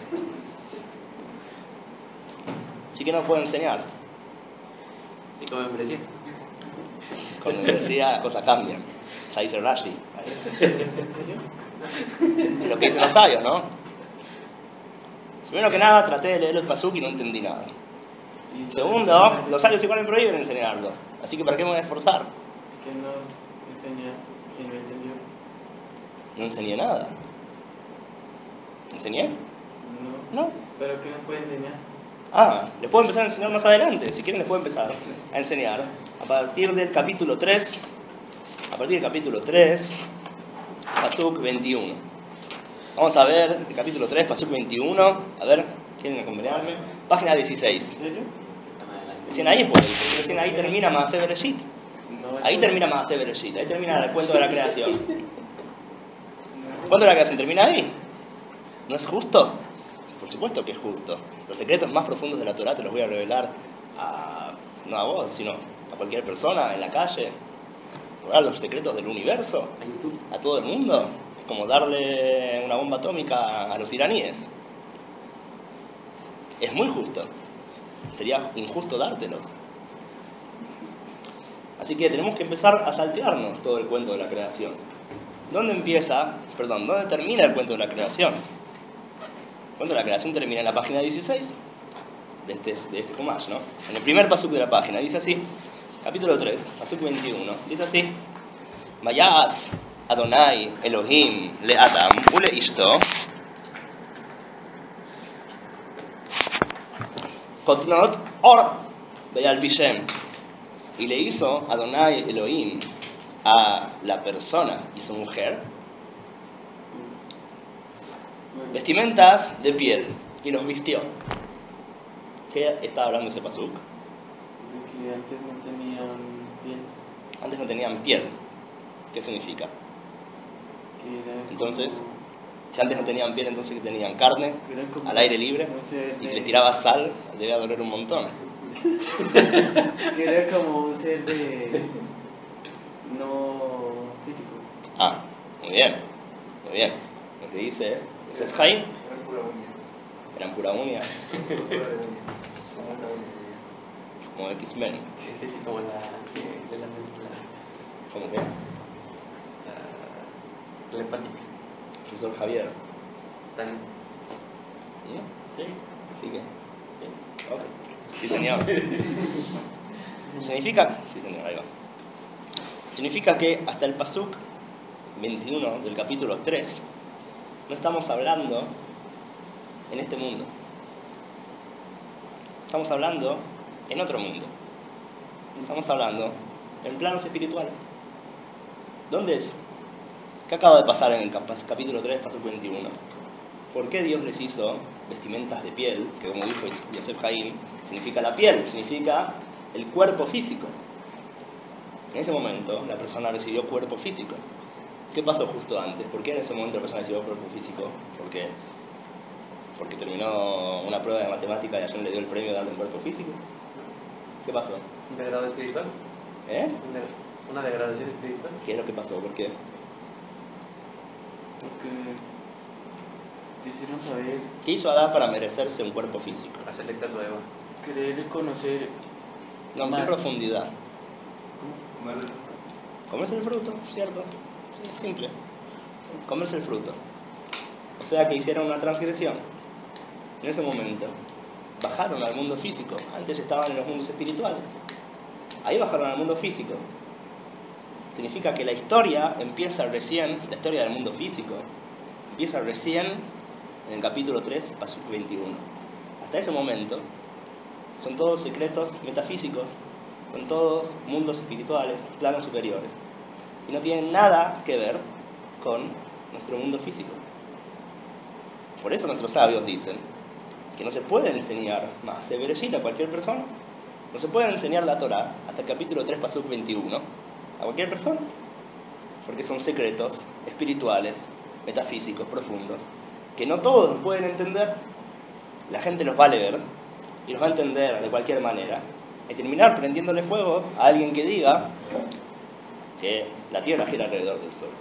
Así que no puedo enseñar. ¿Y con membresía? Con membresía las cosas cambian. Ya dice Rashi. ¿En serio? Es lo que dicen los sabios, ¿no? Primero que nada, traté de leer el pasuk y no entendí nada. Segundo, los sabios igual me prohíben enseñarlo. Así que ¿para qué me voy a esforzar? ¿Qué nos enseña si no entendió? No enseñé nada. ¿Enseñé? No. No. ¿Pero qué nos puede enseñar? Ah, les puedo empezar a enseñar más adelante. Si quieren les puedo empezar a enseñar a partir del capítulo tres, a partir del capítulo tres, pasuk veintiuno. Vamos a ver el capítulo tres, pasuk veintiuno. A ver, ¿quieren acompañarme? Página dieciséis. ¿En serio? Recién ahí, pues, recién ahí termina Maaseh Bereshit. Ahí termina Maaseh Bereshit, ahí termina el cuento de la creación. ¿El cuento de la creación termina ahí? ¿No es justo? Por supuesto que es justo. Los secretos más profundos de la Torá te los voy a revelar a, no a vos, sino a cualquier persona en la calle. Revelar los secretos del universo a todo el mundo. Es como darle una bomba atómica a los iraníes. Es muy justo. Sería injusto dártelos. Así que tenemos que empezar a saltearnos todo el cuento de la creación. ¿Dónde empieza? Perdón, ¿dónde termina el cuento de la creación? El cuento de la creación termina en la página dieciséis de este, de este Humash, ¿no? En el primer pasuk de la página dice así: capítulo tres, pasuk veintiuno, dice así: Vayas Adonai Elohim le Adam ule ishto kotnot or veyalbishem. Y le hizo Adonai Elohim a la persona y su mujer vestimentas de piel y los vistió. ¿Qué está hablando ese pasuk? De que antes no tenían piel. Antes no tenían piel. ¿Qué significa? Que era Entonces, como, si antes no tenían piel, entonces que tenían carne, que eran como- al aire libre, no sé, y si de- les tiraba sal, debía doler un montón. Que era como un ser de. No físico. Ah, muy bien, muy bien. Lo que dice Yosef Haim, Era pura uña. eran pura uña, Pura de uña. Como una uña. como X-Men. Sí, sí, sí, como la. Que de la la, ¿Cómo que? la telepática. Profesor Javier. Tan. ¿No? Sí. Así que, sí. Ok. Sí, señor. Significa, sí, señor, ahí va. Significa que hasta el pasuk veintiuno del capítulo tres no estamos hablando en este mundo. Estamos hablando en otro mundo. Estamos hablando en planos espirituales. ¿Dónde es? ¿Qué acaba de pasar en el cap- capítulo tres, pasuk veintiuno? ¿Por qué Dios les hizo vestimentas de piel? Que, como dijo Yosef Haim, significa la piel, significa el cuerpo físico. En ese momento la persona recibió cuerpo físico. ¿Qué pasó justo antes? ¿Por qué en ese momento la persona recibió cuerpo físico? ¿Por qué? ¿Porque terminó una prueba de matemática y a Hashem le dio el premio de darle un cuerpo físico? ¿Qué pasó? ¿Un degrado espiritual? ¿Eh? ¿Un de- ¿Una degradación espiritual? ¿Qué es lo que pasó? ¿Por qué? Porque quisieron saber, ¿Qué hizo Adán para merecerse un cuerpo físico? hacerle caso a Eva. Querer y conocer. No, sin más. profundidad. Comerle. Comerse el fruto, ¿cierto? Sí, es simple. Comerse el fruto. O sea que hicieron una transgresión. En ese momento bajaron al mundo físico. Antes estaban en los mundos espirituales. Ahí bajaron al mundo físico. Significa que la historia empieza recién, la historia del mundo físico, empieza recién en el capítulo tres, pasuk veintiuno. Hasta ese momento son todos secretos metafísicos, son todos mundos espirituales, planos superiores. Y no tienen nada que ver con nuestro mundo físico. Por eso nuestros sabios dicen que no se puede enseñar más Bereshit a cualquier persona. No se puede enseñar la Torá hasta el capítulo tres, pasuk veintiuno, a cualquier persona. Porque son secretos espirituales, metafísicos, profundos, que no todos pueden entender. La gente los va a leer y los va a entender de cualquier manera. Y terminar prendiéndole fuego a alguien que diga que la Tierra gira alrededor del Sol.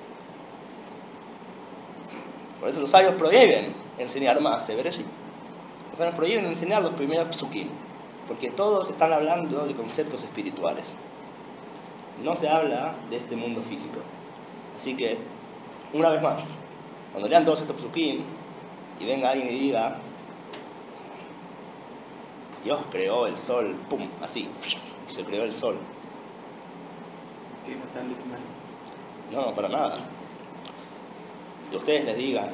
Por eso los sabios prohíben enseñar más Bereshit. Los sabios prohíben enseñar los primeros psukim, porque todos están hablando de conceptos espirituales. No se habla de este mundo físico. Así que, una vez más, cuando lean todos estos psukim y venga alguien y diga Dios creó el sol, pum, así, y se creó el sol. Que matarle y quemarle. No, no, para nada. Que ustedes les digan,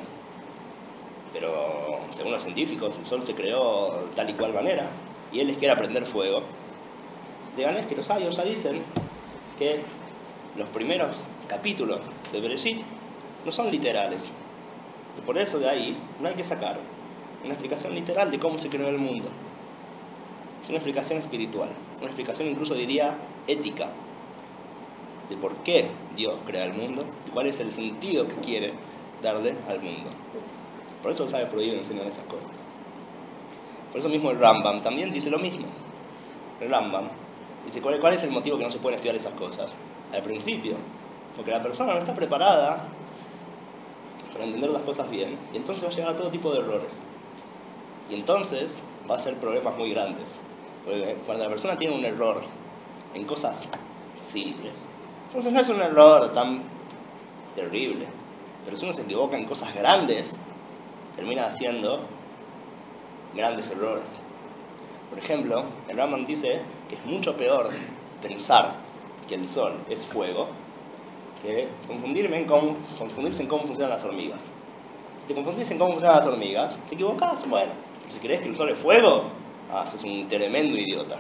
pero según los científicos, el sol se creó tal y cual manera, y él les quiere prender fuego. Díganles que los sabios ya dicen que los primeros capítulos de Bereshit no son literales. Y por eso de ahí no hay que sacar una explicación literal de cómo se creó el mundo. Es una explicación espiritual, una explicación incluso diría ética, de por qué Dios crea el mundo y cuál es el sentido que quiere darle al mundo. Por eso los sabios prohíben enseñar esas cosas. Por eso mismo el Rambam también dice lo mismo. El Rambam dice, ¿cuál, cuál es el motivo que no se pueden estudiar esas cosas? Al principio, porque la persona no está preparada para entender las cosas bien, y entonces va a llegar a todo tipo de errores. Y entonces va a ser problemas muy grandes. Porque cuando la persona tiene un error en cosas simples, entonces no es un error tan terrible. Pero si uno se equivoca en cosas grandes, termina haciendo grandes errores. Por ejemplo, el Rambam dice que es mucho peor pensar que el Sol es fuego que confundirme en cómo, confundirse en cómo funcionan las hormigas. Si te confundís en cómo funcionan las hormigas, te equivocás, bueno. Pero si crees que el Sol es fuego, ah, sos un tremendo idiota.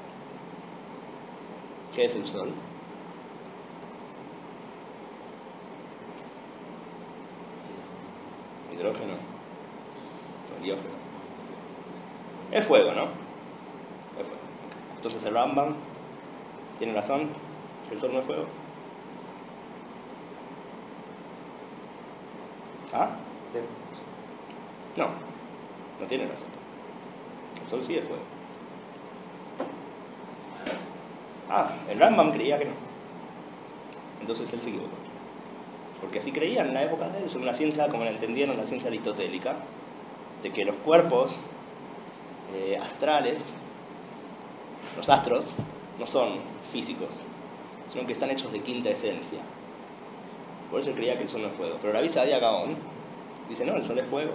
¿Qué es el Sol? Hidrógeno. Heliógeno. Es fuego, ¿no? Es fuego. Entonces el Rambam tiene razón, que el Sol no es fuego. ¿Ah? No, no tiene razón. El Sol sí es fuego. Ah, el Rambam creía que no. Entonces él se equivocó. Porque así creían en la época de él, según la ciencia, como la entendieron, la ciencia aristotélica, de que los cuerpos eh, astrales, los astros, no son físicos, sino que están hechos de quinta esencia. Por eso él creía que el Sol no es fuego. Pero Rabbi Saadia Gaon dice, no, el Sol es fuego.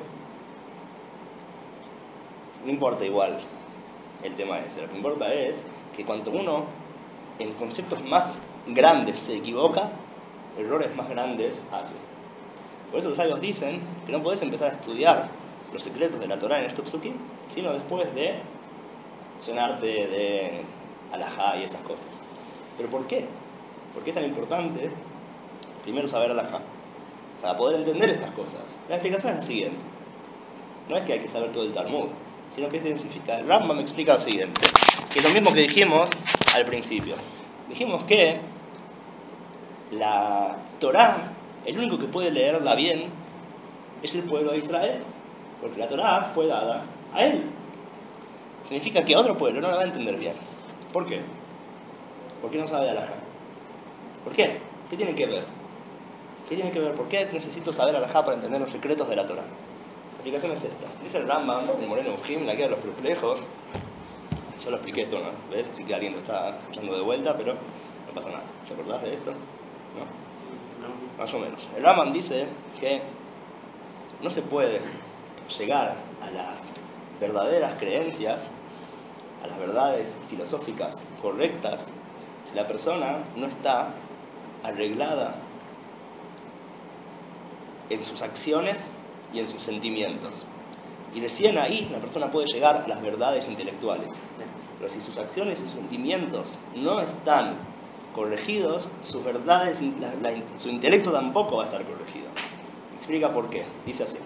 No importa igual el tema ese. Lo que importa es que cuanto uno en conceptos más grandes se equivoca, errores más grandes hace. Por eso los sabios dicen que no podés empezar a estudiar los secretos de la Torah en estos psukim, sino después de llenarte de alajá y esas cosas. ¿Pero por qué? ¿Por qué es tan importante primero saber alajá? Para poder entender estas cosas. La explicación es la siguiente. No es que hay que saber todo el Talmud, sino que es densificar. El Rambam me explica lo siguiente, que es lo mismo que dijimos al principio. Dijimos que la Torá, el único que puede leerla bien es el pueblo de Israel, porque la Torá fue dada a él. Significa que otro pueblo no la va a entender bien. ¿Por qué? Porque no sabe alajá. ¿Por qué? ¿Qué tiene que ver? ¿Qué tiene que ver? ¿Por qué necesito saber alajá para entender los secretos de la Torá? La explicación es esta. Dice el Rambam, el Moreno Ujim, la guía de los perplejos. Yo lo expliqué esto una vez, así que alguien lo está escuchando de vuelta, pero no pasa nada. ¿Te acordás de esto? ¿No? No. Más o menos. El Rambam dice que no se puede llegar a las verdaderas creencias, a las verdades filosóficas correctas, si la persona no está arreglada en sus acciones y en sus sentimientos. Y recién ahí la persona puede llegar a las verdades intelectuales. Pero si sus acciones y sus sentimientos no están corregidos, sus verdades, la, la, su intelecto tampoco va a estar corregido. Explica por qué. Dice así.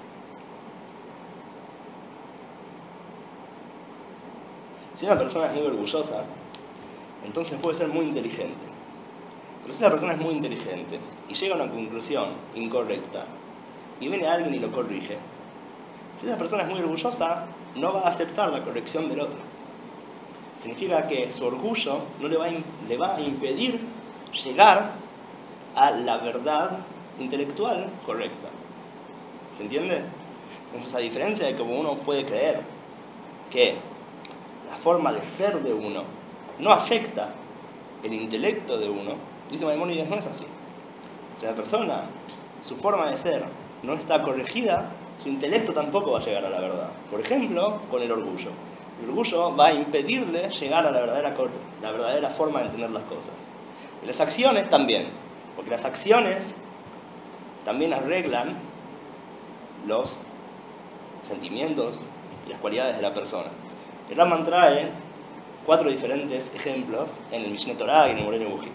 Si una persona es muy orgullosa, entonces puede ser muy inteligente. Pero si esa persona es muy inteligente y llega a una conclusión incorrecta y viene alguien y lo corrige, si esa persona es muy orgullosa, no va a aceptar la corrección del otro. Significa que su orgullo no le va a, le va a impedir llegar a la verdad intelectual correcta. ¿Se entiende? Entonces, a diferencia de como uno puede creer que la forma de ser de uno no afecta el intelecto de uno, dice Maimónides, no es así. Si la persona, su forma de ser no está corregida, su intelecto tampoco va a llegar a la verdad. Por ejemplo, con el orgullo. El orgullo va a impedirle llegar a la verdadera, la verdadera forma de entender las cosas. Y las acciones también, porque las acciones también arreglan los sentimientos y las cualidades de la persona. El Rambam trae cuatro diferentes ejemplos en el Mishneh Torah y en el Moreno Ujim.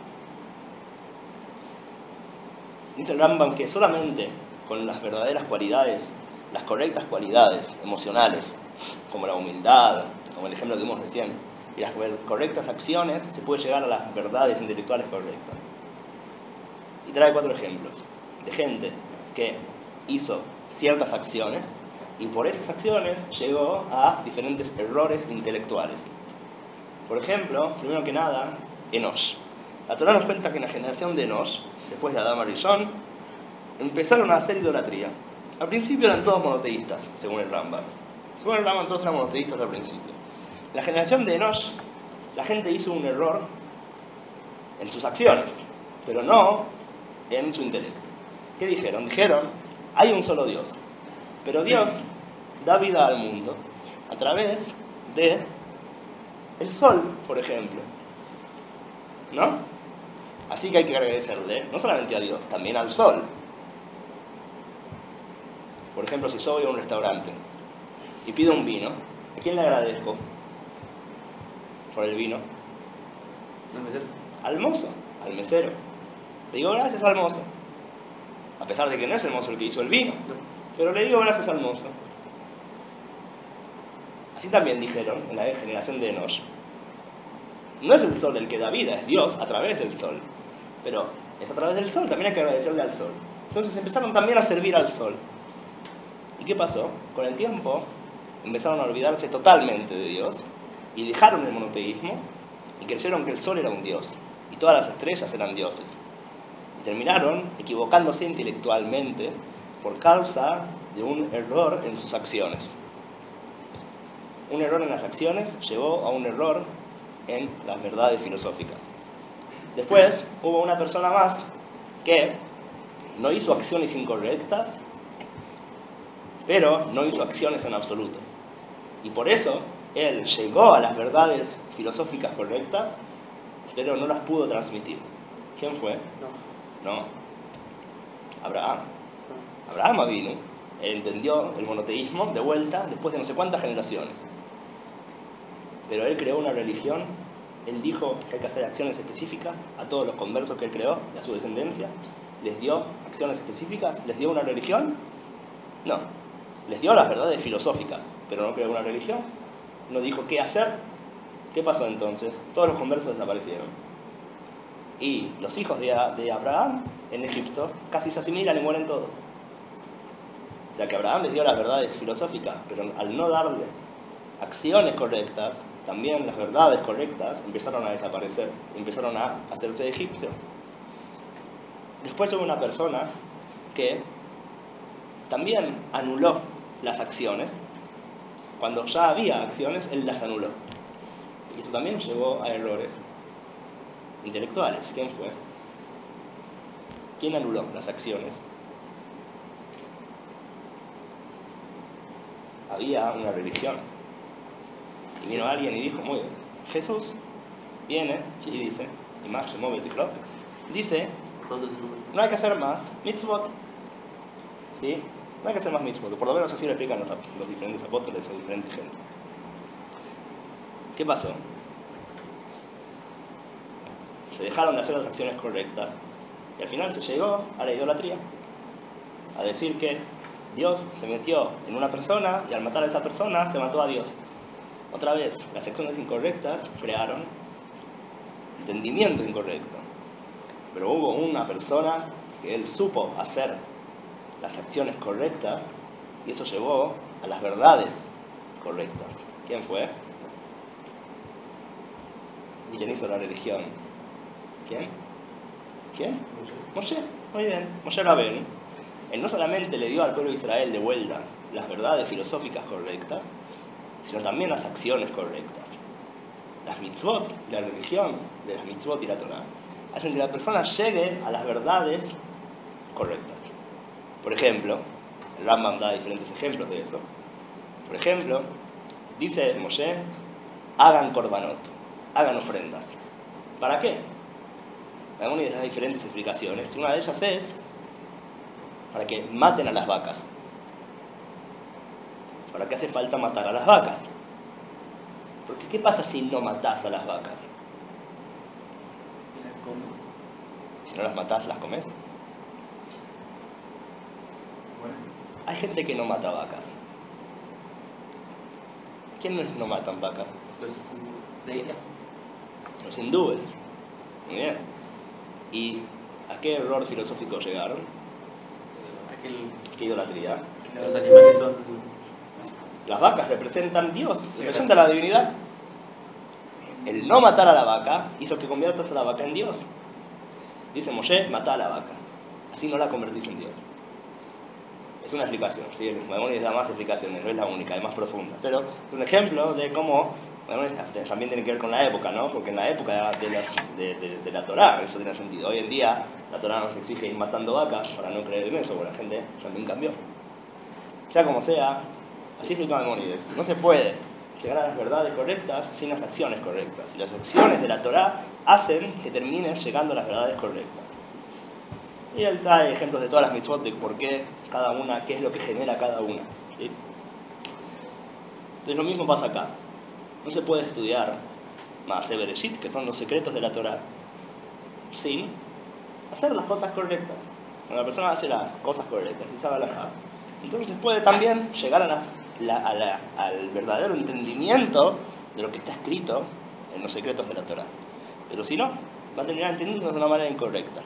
Dice el Rambam que solamente con las verdaderas cualidades, las correctas cualidades emocionales, como la humildad, como el ejemplo que vimos recién, y las correctas acciones, se puede llegar a las verdades intelectuales correctas. Y trae cuatro ejemplos de gente que hizo ciertas acciones y por esas acciones llegó a diferentes errores intelectuales. Por ejemplo, primero que nada, Enosh. La Torah nos cuenta que en la generación de Enosh, después de Adán y Rishon, empezaron a hacer idolatría. Al principio eran todos monoteístas, según el Rambam. Según el Rambam, todos eran monoteístas al principio. En la generación de Enosh, la gente hizo un error en sus acciones, pero no en su intelecto. ¿Qué dijeron? Dijeron, hay un solo Dios, pero Dios da vida al mundo a través de el sol, por ejemplo. ¿no? Así que hay que agradecerle, no solamente a Dios, también al sol. Por ejemplo, si yo voy a un restaurante y pido un vino, ¿a quién le agradezco por el vino? ¿Al mesero? Al mozo, al mesero. Le digo gracias al mozo. A pesar de que no es el mozo el que hizo el vino, pero le digo gracias al mozo. Así también dijeron en la generación de Enosh. No es el sol el que da vida, es Dios a través del sol. Pero es a través del sol, también hay que agradecerle al sol. Entonces empezaron también a servir al sol. ¿Y qué pasó? Con el tiempo empezaron a olvidarse totalmente de Dios y dejaron el monoteísmo y creyeron que el sol era un dios y todas las estrellas eran dioses. Y terminaron equivocándose intelectualmente por causa de un error en sus acciones. Un error en las acciones llevó a un error en las verdades filosóficas. Después hubo una persona más que no hizo acciones incorrectas, pero no hizo acciones en absoluto. Y por eso él llegó a las verdades filosóficas correctas, pero no las pudo transmitir. ¿Quién fue? No. No. Abraham. Abraham vino. Él entendió el monoteísmo de vuelta después de no sé cuántas generaciones. Pero él creó una religión. Él dijo que hay que hacer acciones específicas a todos los conversos que él creó y a su descendencia. ¿Les dio acciones específicas? ¿Les dio una religión? No. Les dio las verdades filosóficas, pero no creó una religión. No dijo qué hacer. ¿Qué pasó entonces? Todos los conversos desaparecieron. Y los hijos de, de Abraham en Egipto casi se asimilan y mueren todos. O sea que Abraham les dio las verdades filosóficas, pero al no darle acciones correctas, también las verdades correctas empezaron a desaparecer, empezaron a hacerse egipcios. Después hubo una persona que también anuló las acciones. Cuando ya había acciones, él las anuló. Y eso también llevó a errores intelectuales. ¿Quién fue? ¿Quién anuló las acciones? Había una religión. Y vino alguien y dijo, muy bien, Jesús viene y dice, y más se mueve el ciclo, dice, no hay que hacer más mitzvot. ¿Sí? No hay que hacer más mitzvot. Por lo menos así lo explican los, los diferentes apóstoles o diferentes gente. ¿Qué pasó? Se dejaron de hacer las acciones correctas y al final se llegó a la idolatría. A decir que Dios se metió en una persona y al matar a esa persona se mató a Dios. Otra vez, las acciones incorrectas crearon entendimiento incorrecto. Pero hubo una persona que él supo hacer las acciones correctas y eso llevó a las verdades correctas. ¿Quién fue? ¿Quién hizo la religión? ¿Quién? ¿Quién? Moshe. Muy bien. Moshe Rabbeinu. Él no solamente le dio al pueblo de Israel de vuelta las verdades filosóficas correctas, sino también las acciones correctas. Las mitzvot, la religión de las mitzvot y la Torah, hacen que la persona llegue a las verdades correctas. Por ejemplo, el Rambam da diferentes ejemplos de eso. Por ejemplo, dice Moshe, hagan korbanot, hagan ofrendas. ¿Para qué? Hay una de las diferentes explicaciones. Una de ellas es para que maten a las vacas. ¿Para qué hace falta matar a las vacas? Porque ¿qué pasa si no matás a las vacas? Si no las matás, ¿las comes? Hay gente que no mata vacas. ¿Quiénes no matan vacas? Los hindúes. Muy bien. ¿Y a qué error filosófico llegaron? ¿Qué idolatría? Los animales son... Las vacas representan Dios, representan la divinidad. El no matar a la vaca hizo que conviertas a la vaca en Dios. Dice Moshe, mata a la vaca. Así no la convertís en Dios. Es una explicación, ¿sí? El Maimónides da más explicaciones, no es la única, es más profunda. Pero es un ejemplo de cómo Maimónides también tiene que ver con la época, ¿no? Porque en la época de, las, de, de, de la Torá eso tiene sentido. Hoy en día la Torá nos exige ir matando vacas para no creer en eso, porque la gente también cambió. Sea como sea, así explica Maimónides. No se puede llegar a las verdades correctas sin las acciones correctas. Y las acciones de la Torá hacen que termines llegando a las verdades correctas. Y él trae ejemplos de todas las mitzvot de por qué cada una, qué es lo que genera cada una. ¿Sí? Entonces lo mismo pasa acá. No se puede estudiar Maaseh Bereshit, que son los secretos de la Torá, sin hacer las cosas correctas. Cuando la persona hace las cosas correctas y sabe halajá, entonces puede también llegar a las, la, a la, al verdadero entendimiento de lo que está escrito en los secretos de la Torá. Pero si no, va a terminar entendiendo de una manera incorrecta.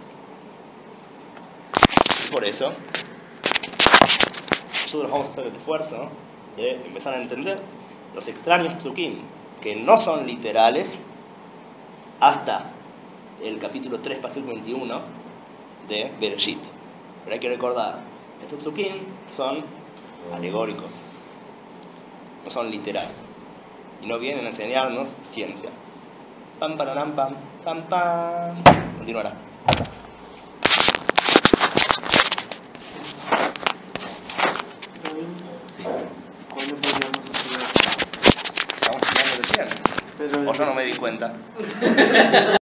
Por eso, nosotros vamos a hacer el esfuerzo, ¿no?, de empezar a entender los extraños psukim, que no son literales, hasta el capítulo tres, pasuk veintiuno de Bereshit. Pero hay que recordar, estos psukim son alegóricos, no son literales, y no vienen a enseñarnos ciencia. Pam, paranam, pam, pam, pam. Continuará. ¿Cuándo podríamos estudiar? Estamos hablando de ciencia. Pero O yo no me di cuenta.